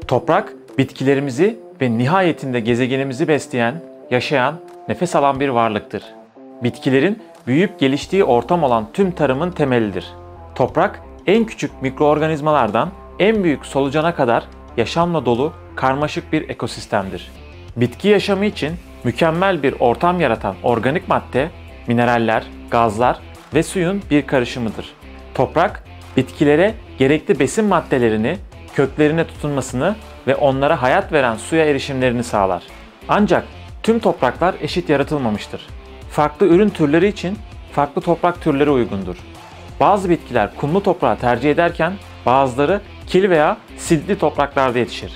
Toprak, bitkilerimizi ve nihayetinde gezegenimizi besleyen, yaşayan, nefes alan bir varlıktır. Bitkilerin büyüyüp geliştiği ortam olan tüm tarımın temelidir. Toprak, en küçük mikroorganizmalardan en büyük solucana kadar yaşamla dolu karmaşık bir ekosistemdir. Bitki yaşamı için mükemmel bir ortam yaratan organik madde, mineraller, gazlar ve suyun bir karışımıdır. Toprak, bitkilere gerekli besin maddelerini, köklerine tutunmasını ve onlara hayat veren suya erişimlerini sağlar. Ancak tüm topraklar eşit yaratılmamıştır. Farklı ürün türleri için farklı toprak türleri uygundur. Bazı bitkiler kumlu toprağı tercih ederken bazıları kil veya siltli topraklarda yetişir.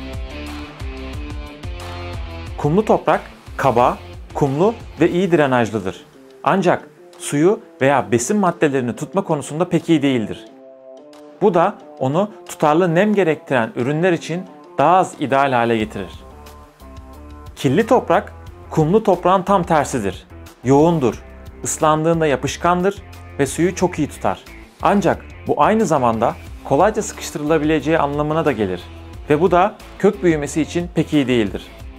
Kumlu toprak kaba, kumlu ve iyi drenajlıdır. Ancak suyu veya besin maddelerini tutma konusunda pek iyi değildir. Bu da onu tutarlı nem gerektiren ürünler için daha az ideal hale getirir. Killi toprak, kumlu toprağın tam tersidir. Yoğundur, ıslandığında yapışkandır ve suyu çok iyi tutar. Ancak bu aynı zamanda kolayca sıkıştırılabileceği anlamına da gelir ve bu da kök büyümesi için pek iyi değildir.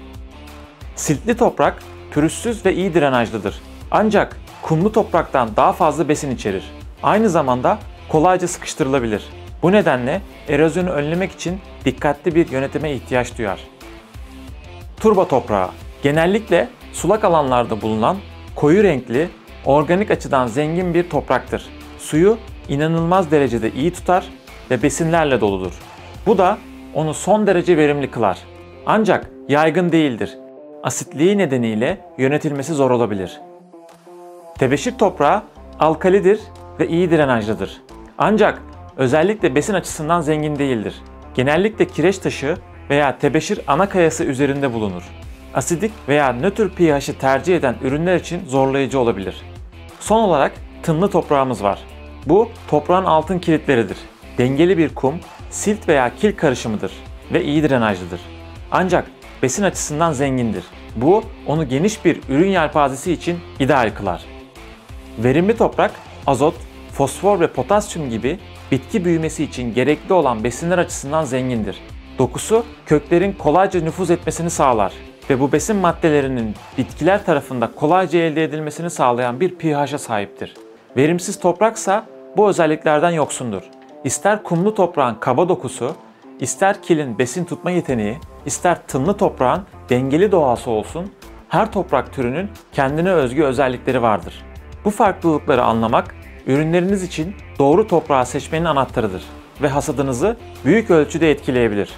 Siltli toprak pürüzsüz ve iyi drenajlıdır. Ancak kumlu topraktan daha fazla besin içerir. Aynı zamanda kolayca sıkıştırılabilir. Bu nedenle erozyonu önlemek için dikkatli bir yönetime ihtiyaç duyar. Turba toprağı genellikle sulak alanlarda bulunan koyu renkli, organik açıdan zengin bir topraktır. Suyu inanılmaz derecede iyi tutar ve besinlerle doludur. Bu da onu son derece verimli kılar. Ancak yaygın değildir. Asitliği nedeniyle yönetilmesi zor olabilir. Tebeşir toprağı alkalidir ve iyi drenajlıdır. Ancak özellikle besin açısından zengin değildir. Genellikle kireç taşı veya tebeşir ana kayası üzerinde bulunur. Asidik veya nötr pH'i tercih eden ürünler için zorlayıcı olabilir. Son olarak tınlı toprağımız var. Bu toprağın altın kilitleridir. Dengeli bir kum, silt veya kil karışımıdır ve iyi drenajlıdır. Ancak besin açısından zengindir. Bu onu geniş bir ürün yelpazesi için ideal kılar. Verimli toprak, azot, fosfor ve potasyum gibi bitki büyümesi için gerekli olan besinler açısından zengindir. Dokusu köklerin kolayca nüfuz etmesini sağlar ve bu besin maddelerinin bitkiler tarafından kolayca elde edilmesini sağlayan bir pH'e sahiptir. Verimsiz topraksa bu özelliklerden yoksundur. İster kumlu toprağın kaba dokusu, ister kilin besin tutma yeteneği, ister tınlı toprağın dengeli doğası olsun, her toprak türünün kendine özgü özellikleri vardır. Bu farklılıkları anlamak, ürünleriniz için doğru toprağı seçmenin anahtarıdır ve hasadınızı büyük ölçüde etkileyebilir.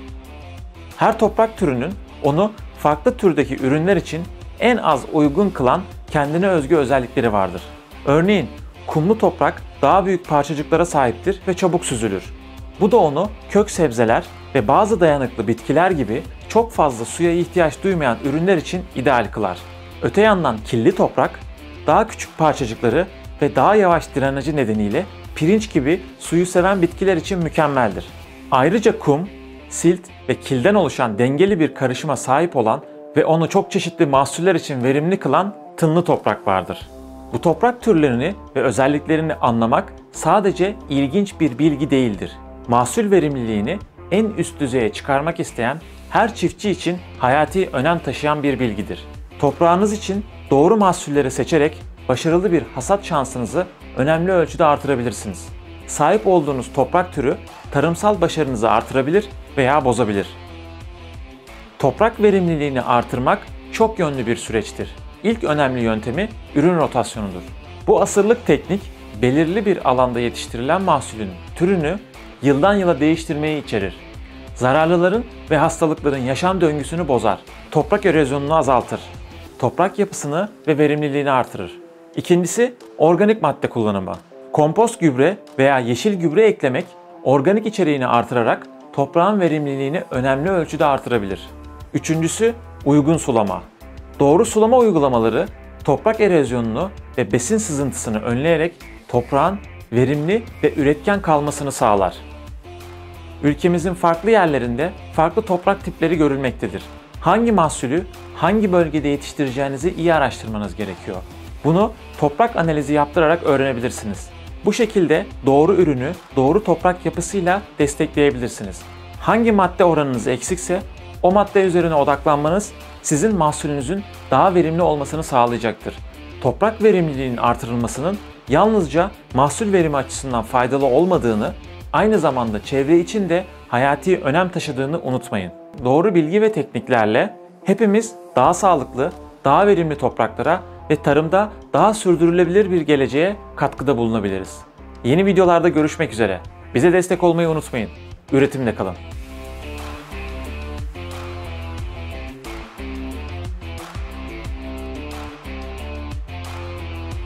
Her toprak türünün onu farklı türdeki ürünler için en az uygun kılan kendine özgü özellikleri vardır. Örneğin kumlu toprak daha büyük parçacıklara sahiptir ve çabuk süzülür. Bu da onu kök sebzeler ve bazı dayanıklı bitkiler gibi çok fazla suya ihtiyaç duymayan ürünler için ideal kılar. Öte yandan killi toprak daha küçük parçacıkları ve daha yavaş drenajı nedeniyle pirinç gibi suyu seven bitkiler için mükemmeldir. Ayrıca kum, silt ve kilden oluşan dengeli bir karışıma sahip olan ve onu çok çeşitli mahsuller için verimli kılan tınlı toprak vardır. Bu toprak türlerini ve özelliklerini anlamak sadece ilginç bir bilgi değildir. Mahsul verimliliğini en üst düzeye çıkarmak isteyen her çiftçi için hayati önem taşıyan bir bilgidir. Toprağınız için doğru mahsulleri seçerek başarılı bir hasat şansınızı önemli ölçüde artırabilirsiniz. Sahip olduğunuz toprak türü tarımsal başarınızı artırabilir veya bozabilir. Toprak verimliliğini artırmak çok yönlü bir süreçtir. İlk önemli yöntemi ürün rotasyonudur. Bu asırlık teknik, belirli bir alanda yetiştirilen mahsulün türünü yıldan yıla değiştirmeyi içerir. Zararlıların ve hastalıkların yaşam döngüsünü bozar, toprak erozyonunu azaltır, toprak yapısını ve verimliliğini artırır. İkincisi, organik madde kullanımı. Kompost gübre veya yeşil gübre eklemek, organik içeriğini artırarak toprağın verimliliğini önemli ölçüde artırabilir. Üçüncüsü, uygun sulama. Doğru sulama uygulamaları, toprak erozyonunu ve besin sızıntısını önleyerek toprağın verimli ve üretken kalmasını sağlar. Ülkemizin farklı yerlerinde farklı toprak tipleri görülmektedir. Hangi mahsulü hangi bölgede yetiştireceğinizi iyi araştırmanız gerekiyor. Bunu toprak analizi yaptırarak öğrenebilirsiniz. Bu şekilde doğru ürünü doğru toprak yapısıyla destekleyebilirsiniz. Hangi madde oranınız eksikse o madde üzerine odaklanmanız sizin mahsulünüzün daha verimli olmasını sağlayacaktır. Toprak verimliliğinin artırılmasının yalnızca mahsul verimi açısından faydalı olmadığını, aynı zamanda çevre için de hayati önem taşıdığını unutmayın. Doğru bilgi ve tekniklerle hepimiz daha sağlıklı, daha verimli topraklara ve tarımda daha sürdürülebilir bir geleceğe katkıda bulunabiliriz. Yeni videolarda görüşmek üzere. Bize destek olmayı unutmayın. Üretimde kalın.